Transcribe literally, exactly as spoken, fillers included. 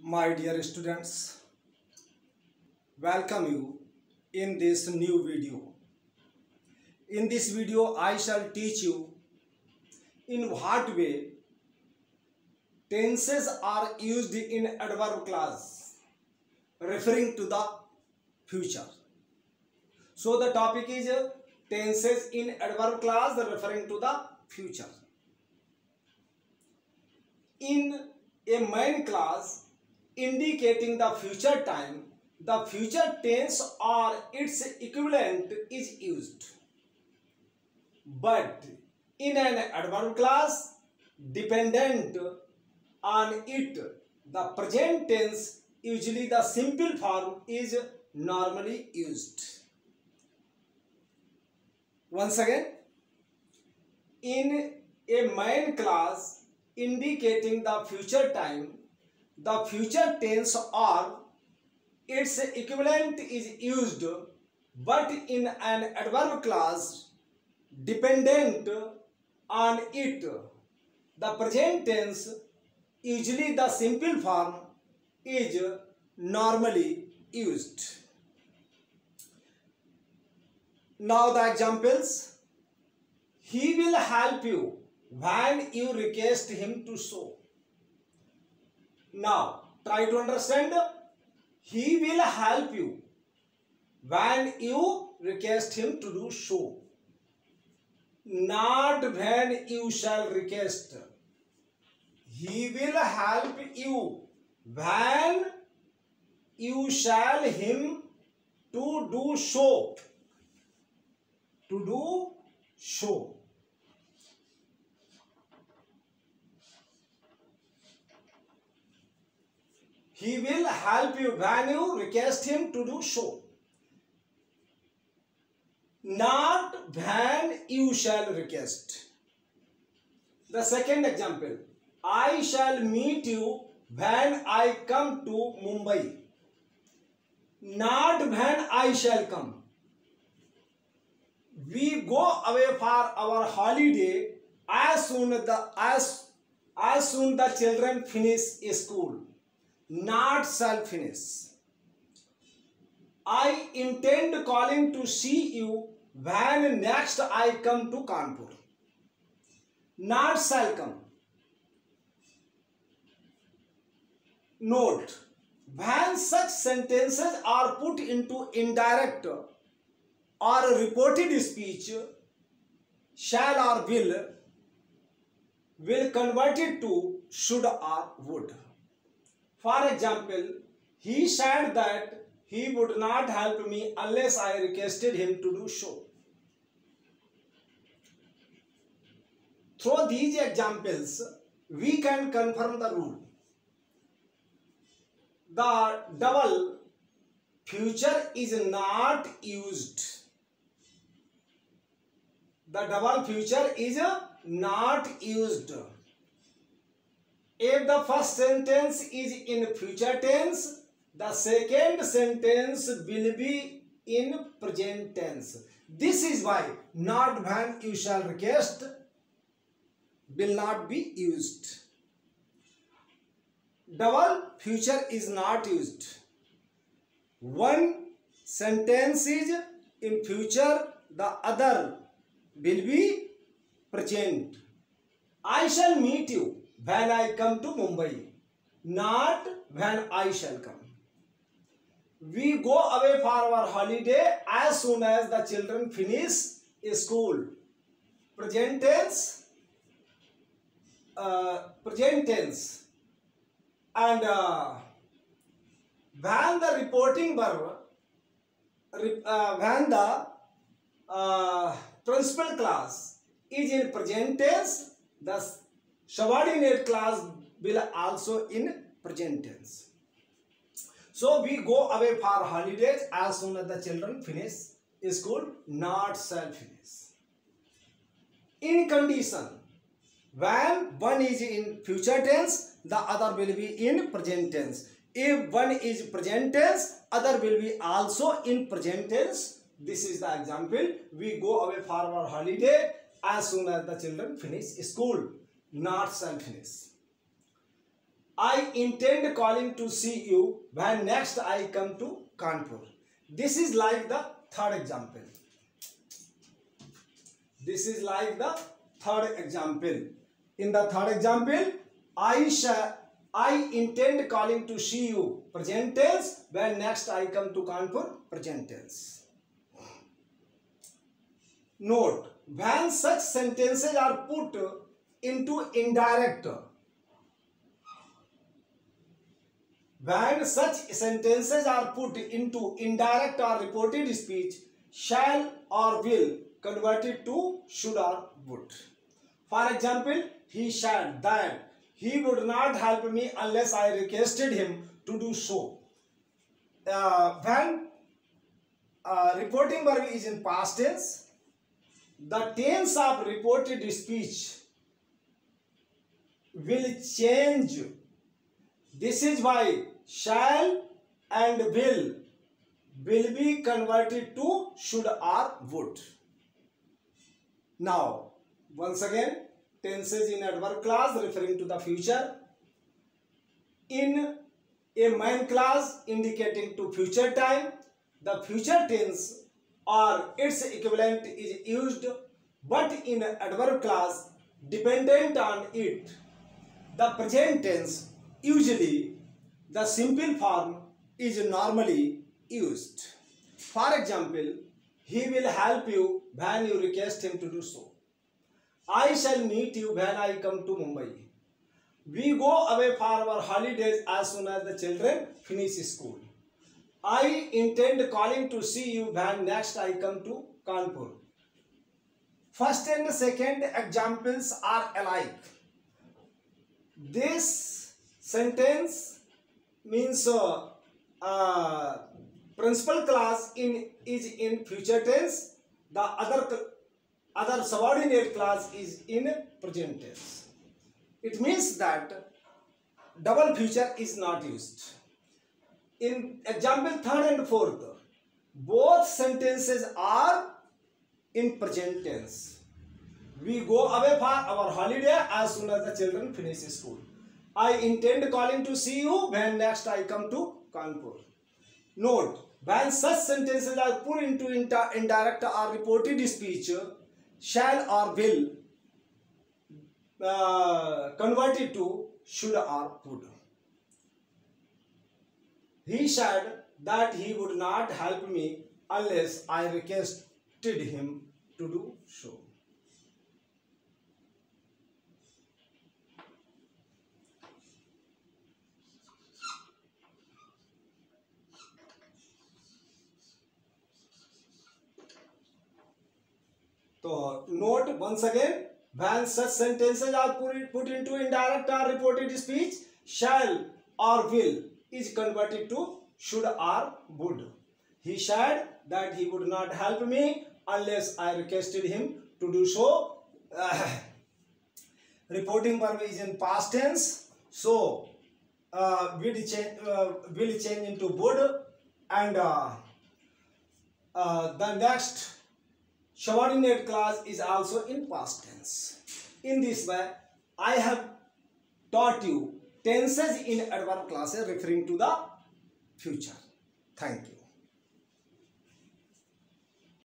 My dear students, welcome you in this new video. In this video, I shall teach you in what way tenses are used in adverb clause, referring to the future. So the topic is tenses in adverb clause referring to the future. In a main clause indicating the future time, the future tense or its equivalent is used. But in an adverb clause dependent on it, the present tense, usually the simple form, is normally used. Once again, in a main clause indicating the future time, the future tense or its equivalent is used, but in an adverb clause dependent on it, the present tense, usually the simple form, is normally used. Now the examples. He will help you when you request him to show. Now try to understand. He will help you when you request him to do so. Not when you shall request. He will help you when you shall him to do so. To do so. He will help you when you request him to do so. Not when you shall request. The second example. I shall meet you when I come to Mumbai. Not when I shall come. We go away for our holiday as soon as the as as soon the children finish school. Not shall finish. I intend calling to see you when next I come to Kanpur. Not shall come. Note, when such sentences are put into indirect or reported speech, shall or will will convert it to should or would. For example, he said that he would not help me unless I requested him to do so. Through these examples, we can confirm the rule. The double future is not used. The double future is not used. If the first sentence is in future tense, the second sentence will be in present tense. This is why not when you shall request will not be used. Double future is not used. One sentence is in future, the other will be present. I shall meet you when I come to Mumbai, not when I shall come. We go away for our holiday as soon as the children finish school. Present tense, uh, present tense. And uh, when the reporting verb, uh, when the uh, principal clause is in present tense, the subordinate clause will also in present tense. So we go away for holidays as soon as the children finish school, not shall finish. In condition, when one is in future tense, the other will be in present tense. If one is present tense, other will be also in present tense. This is the example. We go away for our holiday as soon as the children finish school, not shall finish. I intend calling to see you when next I come to Kanpur. This is like the third example. This is like the third example. In the third example, I shall, I intend calling to see you, present tense. When next I come to Kanpur, present tense. Note, when such sentences are put into indirect, when such sentences are put into indirect or reported speech, shall or will converted to should or would. For example, he said that he would not help me unless I requested him to do so. Uh, when uh, reporting verb is in past tense, the tense of reported speech will change. This is why shall and will will be converted to should or would. Now, once again, tenses in adverb clause referring to the future. In a main clause indicating to future time, the future tense or its equivalent is used, but in adverb clause dependent on it, the present tense, usually the simple form, is normally used. For example, he will help you when you request him to do so. I shall meet you when I come to Mumbai. We go away for our holidays as soon as the children finish school. I intend calling to see you when next I come to Kanpur. First and second examples are alike. This sentence means uh, uh, principal clause in is in future tense. The other other subordinate clause is in present tense. It means that double future is not used. In example third and fourth, both sentences are in present tense. We go away for our holiday as soon as the children finish school. I intend calling to see you when next I come to Kanpur. Note, when such sentences are put into indirect or reported speech, shall or will uh, converted to should or would. He said that he would not help me unless I requested him to do so. So, note once again, when such sentences are put, put into indirect or reported speech, shall or will is converted to should or would. He said that he would not help me unless I requested him to do so. Uh, reporting verb is in past tense, so uh, will change uh, will change into would, and uh, uh, the next subordinate clause is also in past tense. In this way, I have taught you tenses in adverb clauses referring to the future. Thank you.